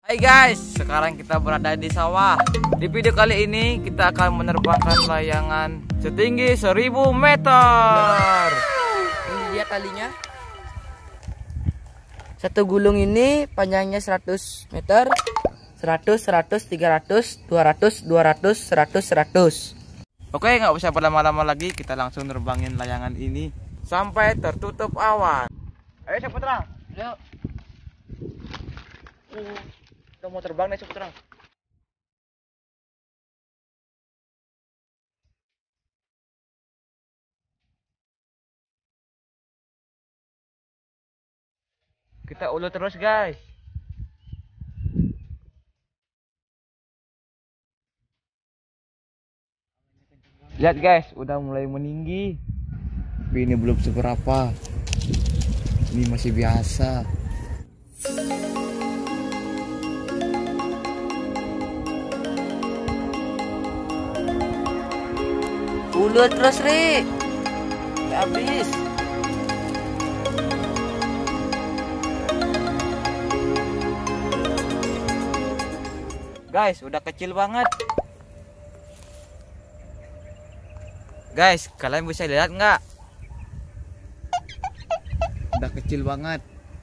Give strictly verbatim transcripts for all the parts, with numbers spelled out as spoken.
Hai guys, sekarang kita berada di sawah. Di video kali ini kita akan menerbangkan layangan setinggi seribu meter. Ini dia talinya. Satu gulung ini panjangnya seratus meter. seratus, seratus, tiga ratus, dua ratus, dua ratus, seratus, seratus. Oke, nggak usah berlama-lama lagi, kita langsung nerbangin layangan ini sampai tertutup awan. Ayo Saputra, yuk. Uh, kita mau terbang nih Saputra. Kita ulur terus guys. Lihat guys, udah mulai meninggi. Tapi ini belum seberapa. Ini masih biasa. Ulur terus, Ri. Sampai habis. Guys, udah kecil banget. Guys, kalian bisa lihat nggak? Udah kecil banget.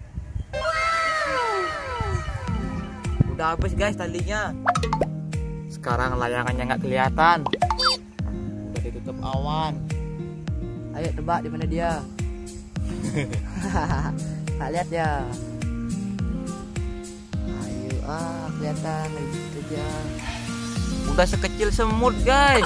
Udah habis guys talinya. Sekarang layangannya nggak kelihatan. Udah ditutup awan. Ayo tebak di mana dia. Tak lihat ya. Ayo ah, kelihatan lagi kerja. Udah sekecil semut guys.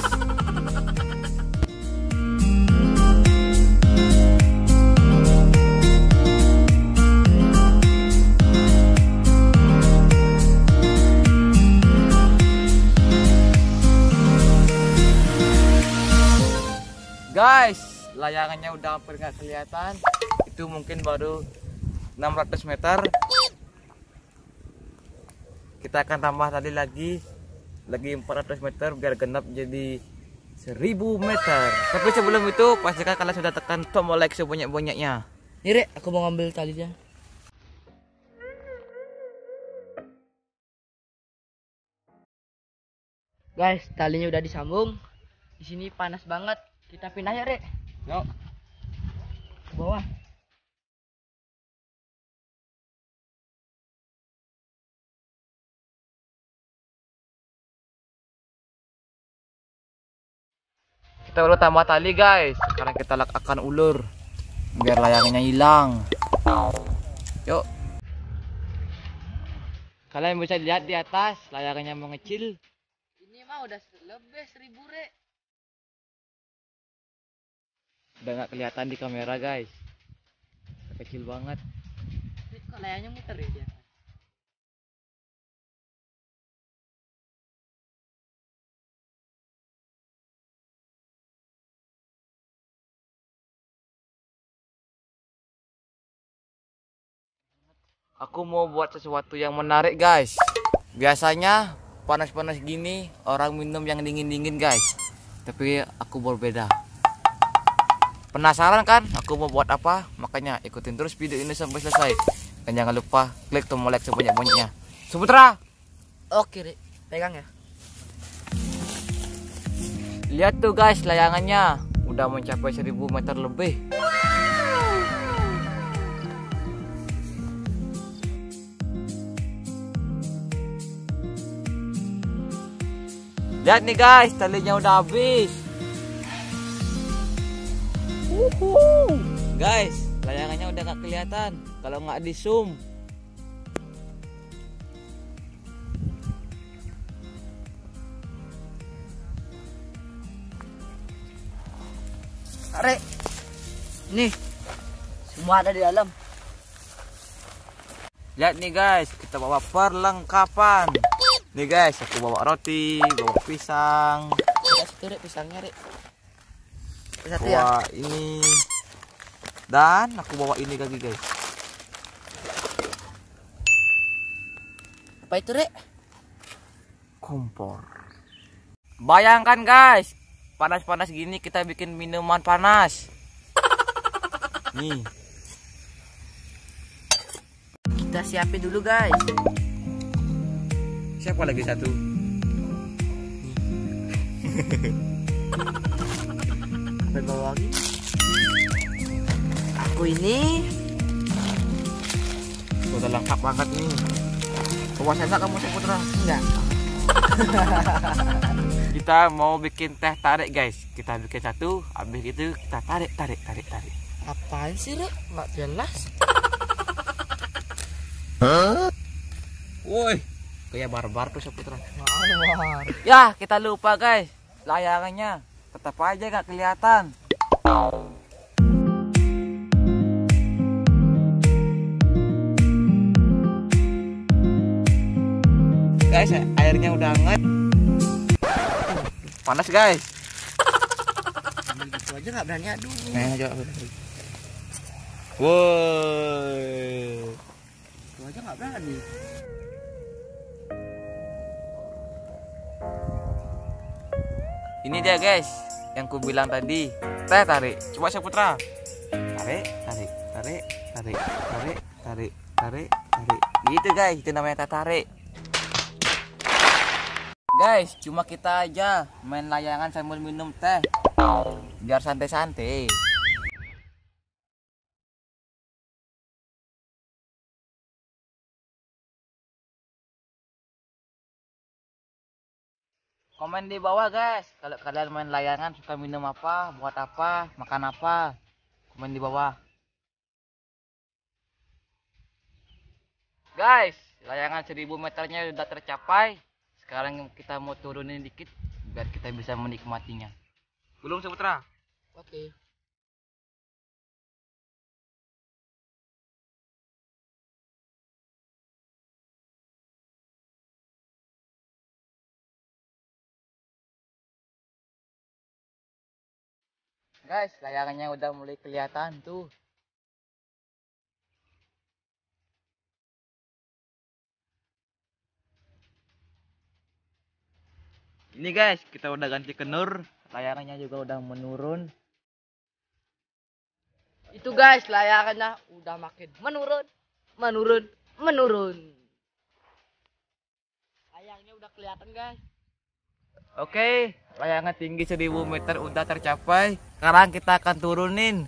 Guys, layangannya udah hampir nggak kelihatan. Itu mungkin baru enam ratus meter. Kita akan tambah tadi lagi lagi empat ratus meter biar genap jadi seribu meter. Tapi sebelum itu pastikan kalian sudah tekan tombol like sebanyak-banyaknya. Nih, Rek, aku mau ngambil talinya. Guys, talinya udah disambung. Di sini panas banget. Kita pindah ya, Rek. Yuk. Ke bawah. Kita udah tambah tali guys. Sekarang kita akan ulur biar layangannya hilang. Yuk. Kalian bisa lihat di atas layangannya mengecil. Ini mah udah lebih seribu, Rek. Udah nggak kelihatan di kamera guys. Kecil banget. Kok layarnya muter ya dia? Aku mau buat sesuatu yang menarik guys. Biasanya panas-panas gini orang minum yang dingin-dingin guys. Tapi aku berbeda. Penasaran kan aku mau buat apa? Makanya ikutin terus video ini sampai selesai. Dan jangan lupa klik tombol like sebanyak-banyaknya. Saputra. Oke, Rek. Pegang ya. Lihat tuh guys layangannya. Udah mencapai seribu meter lebih. Lihat nih guys, talinya udah habis. Uhuh. Guys, layangannya udah gak kelihatan kalau nggak di zoom. Rek. Nih. Semua ada di dalam. Lihat nih guys, kita bawa perlengkapan. Nih guys, aku bawa roti, bawa pisang. Ada satu, Rek, pisangnya, Rek. Satu ya. Bawa ini. Dan aku bawa ini lagi guys. Apa itu, Rek? Kompor. Bayangkan guys, panas-panas gini kita bikin minuman panas. Nih. Kita siapin dulu guys. Siapa lagi satu? Sampai bawah lagi. Aku ini Udah lengkap banget nih. Puas enggak kamu Saputra? enggak. Kita mau bikin teh tarik guys. Kita bikin satu, habis itu kita tarik, tarik, tarik, tarik. Apaan sih, Rek? Nggak jelas. Woi, kayak barbar tuh Saputra. Mawar. Ya, kita lupa guys. Layangannya tetap aja nggak kelihatan. Guys, airnya udah hangat. Panas guys. Gitu aja nggak berani aduh. Nah, coba. Woi. Gitu aja nggak berani. Ini dia guys, yang ku bilang tadi. Teh tarik. Coba Saputra. Tarik, tarik, tarik, tarik, tarik, tarik, tarik, tarik. Gitu guys, itu namanya teh tarik. Guys, cuma kita aja main layangan sambil minum teh. Biar santai-santai. Komen di bawah guys, kalau kalian main layangan suka minum apa, buat apa, makan apa. Komen di bawah. Guys, layangan seribu meternya sudah tercapai. Sekarang kita mau turunin dikit biar kita bisa menikmatinya. Belum Saputra? Oke. Guys, layangannya udah mulai kelihatan tuh. Ini guys, kita udah ganti kenur, layangannya juga udah menurun. Itu guys, layangannya udah makin menurun, menurun, menurun. Layangnya udah kelihatan guys. Oke, layangan tinggi seribu meter udah tercapai. Sekarang kita akan turunin.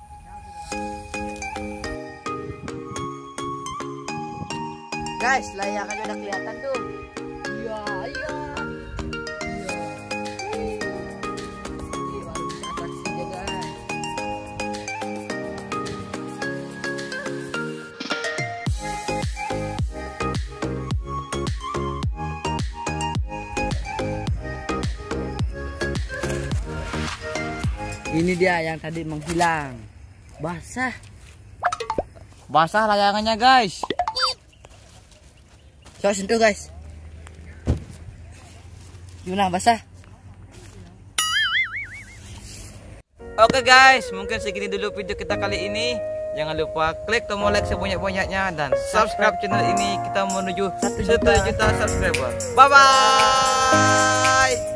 Guys, layangannya udah kelihatan tuh. Iya, iya. Iya. Ini baru bisa atraksinya guys. Ini dia yang tadi menghilang. Basah. Basah layangannya guys. Coba sentuh guys. Gimana basah? Oke guys, mungkin segini dulu video kita kali ini. Jangan lupa klik tombol like sebanyak-banyaknya dan subscribe channel ini. Kita menuju satu juta subscriber. Bye bye.